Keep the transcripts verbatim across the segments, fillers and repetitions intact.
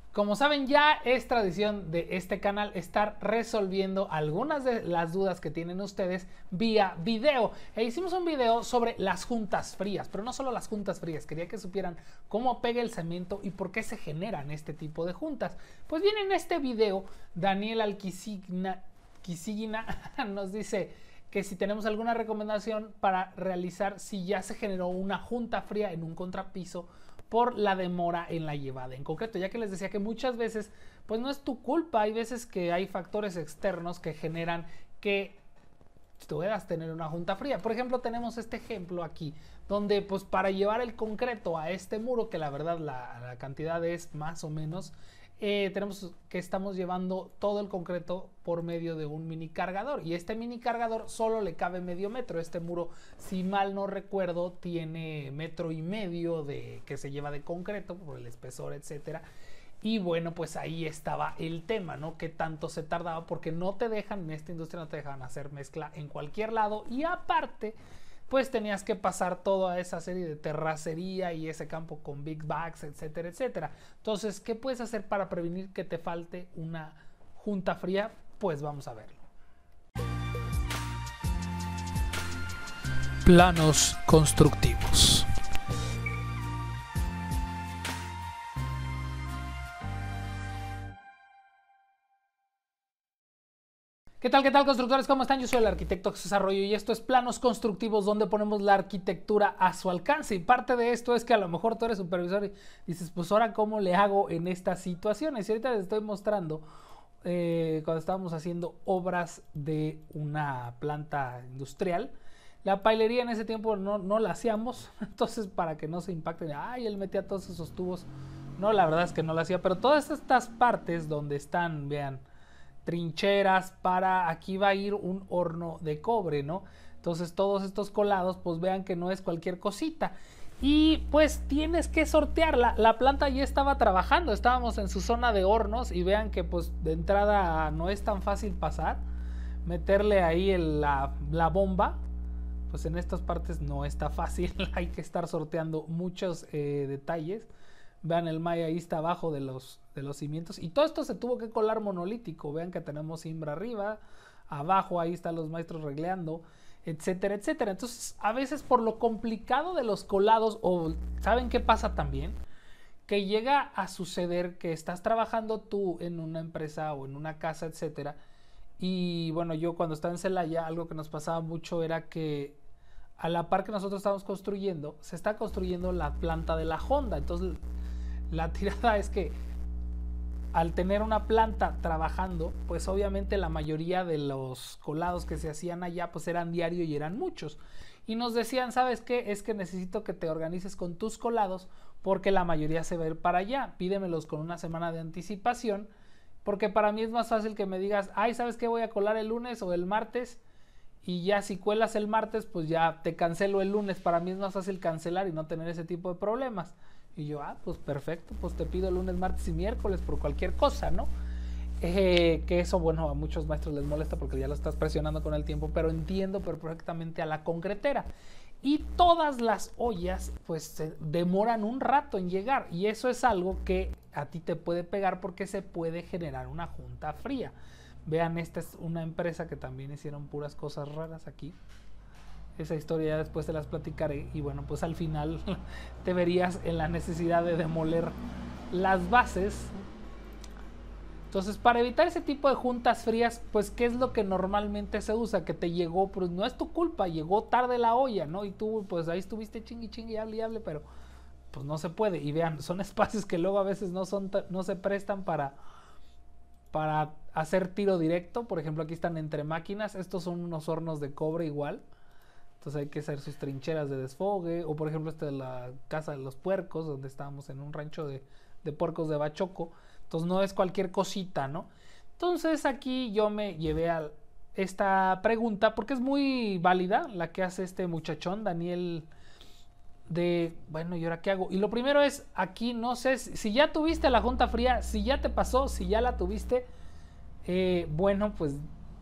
Como saben, ya es tradición de este canal estar resolviendo algunas de las dudas que tienen ustedes vía video. E hicimos un video sobre las juntas frías, pero no solo las juntas frías, quería que supieran cómo pega el cemento y por qué se generan este tipo de juntas. Pues bien, en este video, Daniel Alquisigna nos dice que si tenemos alguna recomendación para realizar si ya se generó una junta fría en un contrapiso por la demora en la llevada en concreto, ya que les decía que muchas veces pues no es tu culpa, hay veces que hay factores externos que generan que puedas tener una junta fría. Por ejemplo, tenemos este ejemplo aquí donde pues para llevar el concreto a este muro, que la verdad la, la cantidad es más o menos, eh, tenemos que estamos llevando todo el concreto por medio de un mini cargador, y este mini cargador solo le cabe medio metro. Este muro, si mal no recuerdo, tiene metro y medio de que se lleva de concreto por el espesor, etcétera. Y bueno, pues ahí estaba el tema, ¿no? Que tanto se tardaba, porque no te dejan, en esta industria no te dejan hacer mezcla en cualquier lado, y aparte pues tenías que pasar toda esa serie de terracería y ese campo con big bags, etcétera, etcétera. Entonces, ¿qué puedes hacer para prevenir que te falte una junta fría? Pues vamos a verlo. Planos constructivos. ¿Qué tal, qué tal, constructores? ¿Cómo están? Yo soy el arquitecto Jesús Arroyo y esto es Planos Constructivos, donde ponemos la arquitectura a su alcance. Y parte de esto es que a lo mejor tú eres supervisor y dices, pues ahora cómo le hago en estas situaciones. Y ahorita les estoy mostrando eh, cuando estábamos haciendo obras de una planta industrial. La pailería en ese tiempo no, no la hacíamos, entonces para que no se impacten, ay, él metía todos esos tubos. No, la verdad es que no la hacía, pero todas estas partes donde están, vean, trincheras, para aquí va a ir un horno de cobre, ¿no? Entonces todos estos colados, pues vean que no es cualquier cosita. Y pues tienes que sortearla. La planta ya estaba trabajando, estábamos en su zona de hornos y vean que pues de entrada no es tan fácil pasar. Meterle ahí el, la, la bomba, pues en estas partes no está fácil. Hay que estar sorteando muchos eh, detalles. Vean, el maya ahí está abajo de los, de los cimientos. Y todo esto se tuvo que colar monolítico. Vean que tenemos cimbra arriba, abajo ahí están los maestros regleando, etcétera, etcétera. Entonces, a veces por lo complicado de los colados, o ¿saben qué pasa también? Que llega a suceder que estás trabajando tú en una empresa o en una casa, etcétera. Y bueno, yo cuando estaba en Celaya, algo que nos pasaba mucho era que a la par que nosotros estábamos construyendo, se está construyendo la planta de la Honda. Entonces, la tirada es que al tener una planta trabajando, pues obviamente la mayoría de los colados que se hacían allá pues eran diario y eran muchos. Y nos decían, ¿sabes qué? Es que necesito que te organices con tus colados porque la mayoría se va a ir para allá. Pídemelos con una semana de anticipación, porque para mí es más fácil que me digas, ay, ¿sabes qué? Voy a colar el lunes o el martes, y ya si cuelas el martes, pues ya te cancelo el lunes. Para mí es más fácil cancelar y no tener ese tipo de problemas. Y yo, ah, pues perfecto, pues te pido lunes, martes y miércoles por cualquier cosa, ¿no? Eh, que eso, bueno, a muchos maestros les molesta porque ya lo estás presionando con el tiempo, pero entiendo perfectamente a la concretera. Y todas las ollas, pues, se demoran un rato en llegar. Y eso es algo que a ti te puede pegar porque se puede generar una junta fría. Vean, esta es una empresa que también hicieron puras cosas raras aquí. Esa historia ya después te las platicaré. Y bueno, pues al final te verías en la necesidad de demoler las bases. Entonces, para evitar ese tipo de juntas frías, pues ¿qué es lo que normalmente se usa? Que te llegó, pues no es tu culpa, llegó tarde la olla, ¿no? Y tú pues ahí estuviste chingui chingui, hable y hable, pero pues no se puede. Y vean, son espacios que luego a veces no, son, no se prestan para... para hacer tiro directo. Por ejemplo, aquí están entre máquinas. Estos son unos hornos de cobre igual. Entonces hay que hacer sus trincheras de desfogue. O por ejemplo, esta es la casa de los puercos, donde estábamos en un rancho de, de puercos de Bachoco. Entonces no es cualquier cosita, ¿no? Entonces aquí yo me llevé a esta pregunta porque es muy válida la que hace este muchachón, Daniel, de, bueno, ¿y ahora qué hago? Y lo primero es, aquí no sé, si ya tuviste la junta fría, si ya te pasó, si ya la tuviste, eh, bueno, pues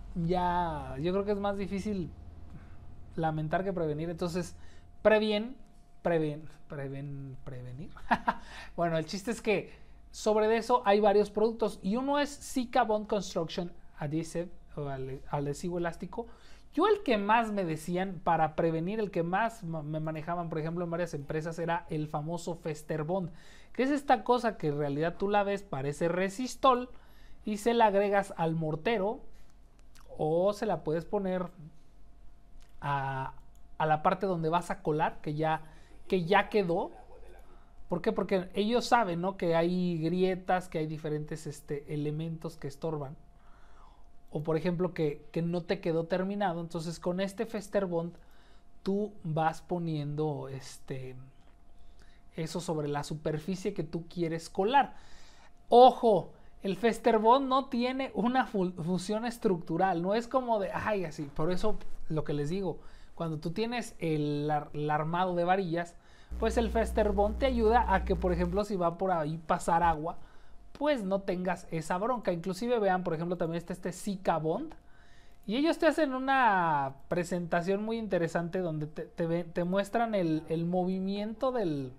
ya, yo creo que es más difícil lamentar que prevenir. Entonces, previen, preven, preven, prevenir. Bueno, el chiste es que sobre eso hay varios productos y uno es Sika Bond Construction Adhesive o adhesivo elástico. Yo el que más me decían para prevenir, el que más me manejaban, por ejemplo, en varias empresas, era el famoso Fester Bond, que es esta cosa que en realidad tú la ves, parece resistol, y se la agregas al mortero o se la puedes poner a, a la parte donde vas a colar, que ya, que ya quedó. ¿Por qué? Porque ellos saben, ¿no?, que hay grietas, que hay diferentes este, elementos que estorban. O por ejemplo que, que no te quedó terminado. Entonces con este Fester Bond tú vas poniendo este, eso sobre la superficie que tú quieres colar. Ojo, el Fester Bond no tiene una fusión estructural. No es como de, ay, así. Por eso lo que les digo, cuando tú tienes el, el armado de varillas, pues el Fester Bond te ayuda a que, por ejemplo, si va por ahí pasar agua, pues no tengas esa bronca. Inclusive vean, por ejemplo, también está este Sika Bond. Y ellos te hacen una presentación muy interesante donde te, te, te muestran el, el movimiento del...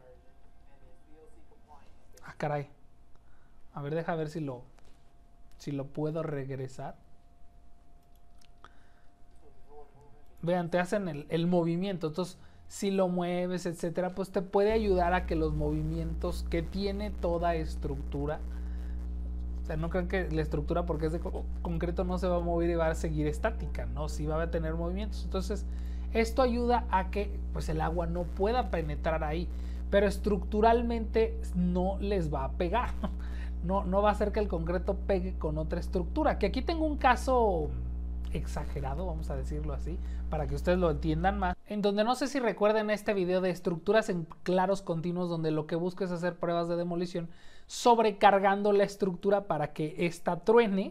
Ah, caray. A ver, deja ver si lo, si lo puedo regresar. Vean, te hacen el, el movimiento. Entonces, si lo mueves, etcétera, pues te puede ayudar a que los movimientos que tiene toda estructura, o sea, no crean que la estructura porque es de co concreto no se va a mover y va a seguir estática, no, sí va a tener movimientos. Entonces esto ayuda a que pues el agua no pueda penetrar ahí, pero estructuralmente no les va a pegar, no, no va a hacer que el concreto pegue con otra estructura. Que aquí tengo un caso exagerado, vamos a decirlo así, para que ustedes lo entiendan más, en donde no sé si recuerden este video de estructuras en claros continuos, donde lo que busco es hacer pruebas de demolición sobrecargando la estructura para que ésta truene.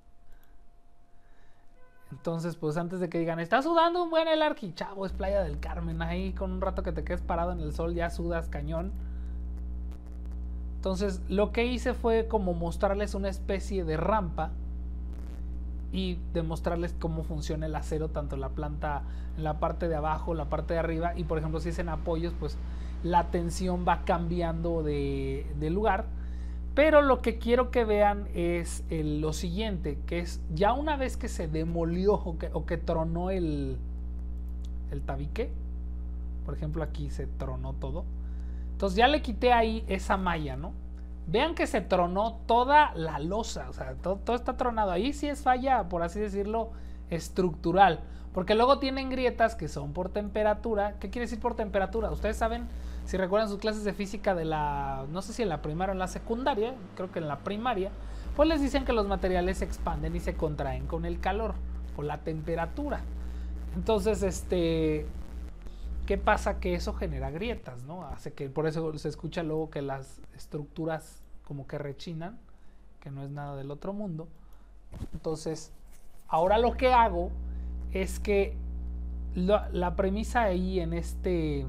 Entonces, pues antes de que digan, está sudando un buen el arqui, chavo, es Playa del Carmen, ahí con un rato que te quedes parado en el sol ya sudas cañón. Entonces lo que hice fue como mostrarles una especie de rampa y demostrarles cómo funciona el acero, tanto en la planta, en la parte de abajo, la parte de arriba, y por ejemplo si es en apoyos, pues la tensión va cambiando de, de lugar. Pero lo que quiero que vean es el, lo siguiente, que es ya una vez que se demolió o que, o que tronó el, el tabique, por ejemplo aquí se tronó todo, entonces ya le quité ahí esa malla, ¿no? Vean que se tronó toda la losa, o sea, todo, todo está tronado. Ahí sí es falla, por así decirlo, estructural, porque luego tienen grietas que son por temperatura. ¿Qué quiere decir por temperatura? Ustedes saben, si recuerdan sus clases de física de la, no sé si en la primaria o en la secundaria, creo que en la primaria, pues les dicen que los materiales se expanden y se contraen con el calor o la temperatura. Entonces, este, ¿qué pasa? Que eso genera grietas, ¿no? Hace que, por eso se escucha luego que las estructuras como que rechinan, que no es nada del otro mundo. Entonces, ahora lo que hago es que lo, la premisa ahí en este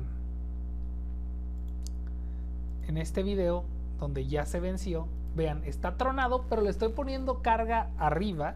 en este video donde ya se venció, vean, está tronado, pero le estoy poniendo carga arriba.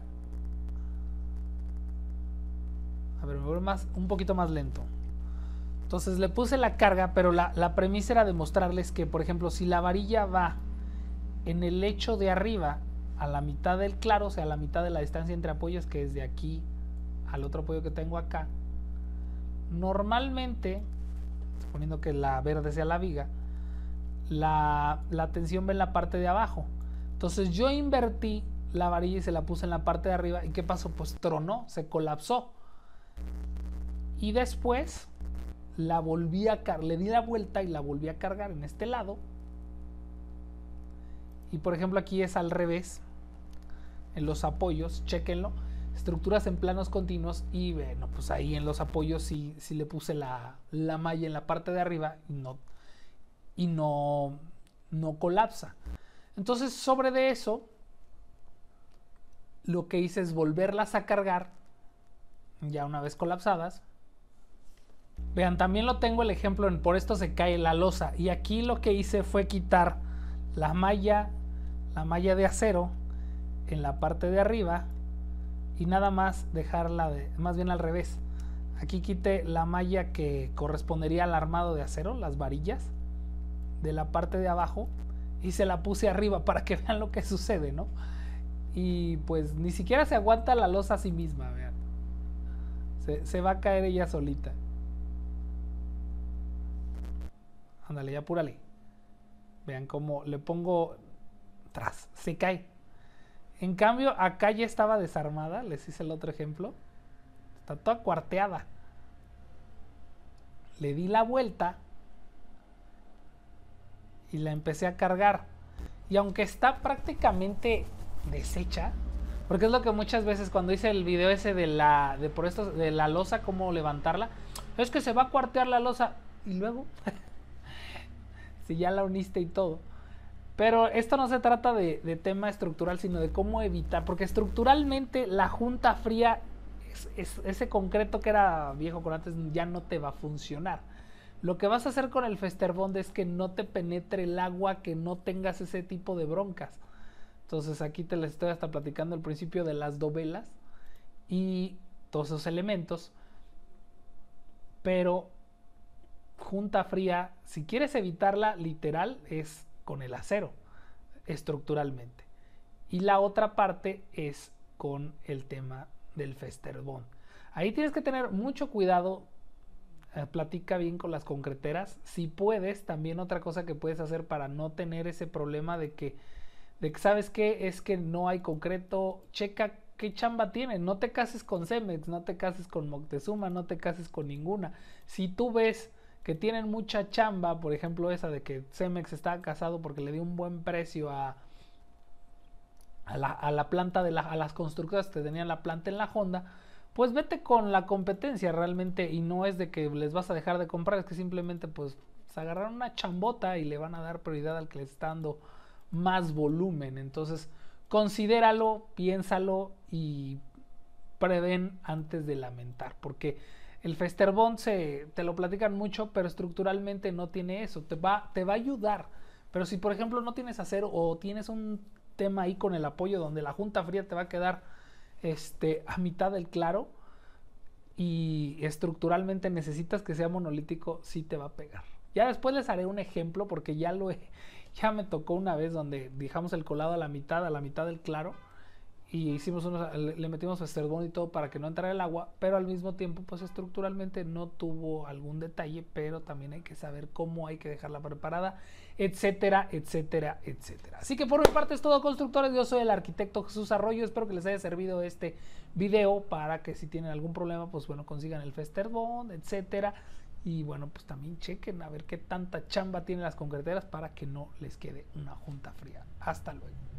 A ver, me voy más, un poquito más lento. Entonces le puse la carga, pero la, la premisa era demostrarles que, por ejemplo, si la varilla va en el lecho de arriba a la mitad del claro, o sea, a la mitad de la distancia entre apoyos, que es de aquí al otro apoyo que tengo acá, normalmente, suponiendo que la verde sea la viga, la, la tensión va en la parte de abajo. Entonces yo invertí la varilla y se la puse en la parte de arriba. ¿Y qué pasó? Pues tronó, se colapsó. Y después la volví a cargar, le di la vuelta y la volví a cargar en este lado. Y por ejemplo aquí es al revés, en los apoyos, chéquenlo, estructuras en planos continuos, y bueno, pues ahí en los apoyos sí, sí le puse la, la malla en la parte de arriba y no, y no, no colapsa. Entonces sobre de eso lo que hice es volverlas a cargar ya una vez colapsadas. Vean, también lo tengo el ejemplo en por esto se cae la losa, y aquí lo que hice fue quitar la malla, la malla de acero en la parte de arriba y nada más dejarla de, más bien al revés. Aquí quité la malla que correspondería al armado de acero, las varillas de la parte de abajo, y se la puse arriba para que vean lo que sucede, ¿no? Y pues ni siquiera se aguanta la losa a sí misma, vean. Se, se va a caer ella solita. Ándale, ya apúrale. Vean cómo le pongo tras, se cae. En cambio, acá ya estaba desarmada, les hice el otro ejemplo. Está toda cuarteada. Le di la vuelta y la empecé a cargar. Y aunque está prácticamente deshecha, porque es lo que muchas veces cuando hice el video ese de la de por esto de la losa, cómo levantarla, es que se va a cuartear la losa y luego si ya la uniste y todo. Pero esto no se trata de, de tema estructural, sino de cómo evitar, porque estructuralmente la junta fría, es, es, ese concreto que era viejo con antes, ya no te va a funcionar. Lo que vas a hacer con el Festerbond es que no te penetre el agua, que no tengas ese tipo de broncas. Entonces aquí te les estoy hasta platicando el principio de las dovelas y todos esos elementos. Pero junta fría, si quieres evitarla, literal, es con el acero, estructuralmente. Y la otra parte es con el tema del Festerbond. Ahí tienes que tener mucho cuidado. Eh, platica bien con las concreteras. Si puedes, también otra cosa que puedes hacer para no tener ese problema de que, de que ¿sabes qué? Es que no hay concreto. Checa qué chamba tienen. No te cases con Cemex, no te cases con Moctezuma, no te cases con ninguna. Si tú ves que tienen mucha chamba, por ejemplo esa de que Cemex está casado porque le dio un buen precio a, a, la, a la planta de la, a las constructoras que tenían la planta en la Honda, pues vete con la competencia realmente, y no es de que les vas a dejar de comprar, es que simplemente pues se agarraron una chambota y le van a dar prioridad al que les está dando más volumen. Entonces considéralo, piénsalo y prevén antes de lamentar, porque el Festerbond se, te lo platican mucho, pero estructuralmente no tiene eso, te va, te va a ayudar. Pero si por ejemplo no tienes acero o tienes un tema ahí con el apoyo donde la junta fría te va a quedar este, a mitad del claro y estructuralmente necesitas que sea monolítico, sí te va a pegar. Ya después les haré un ejemplo porque ya lo he, ya me tocó una vez donde dejamos el colado a la mitad, a la mitad del claro, y hicimos unos, le, le metimos Festerbond y todo para que no entrara el agua, pero al mismo tiempo pues estructuralmente no tuvo algún detalle, pero también hay que saber cómo hay que dejarla preparada, etcétera, etcétera, etcétera. Así que por mi parte es todo, constructores. Yo soy el arquitecto Jesús Arroyo. Espero que les haya servido este video para que si tienen algún problema pues bueno, consigan el Festerbond, etcétera. Y bueno, pues también chequen a ver qué tanta chamba tienen las concreteras para que no les quede una junta fría. Hasta luego.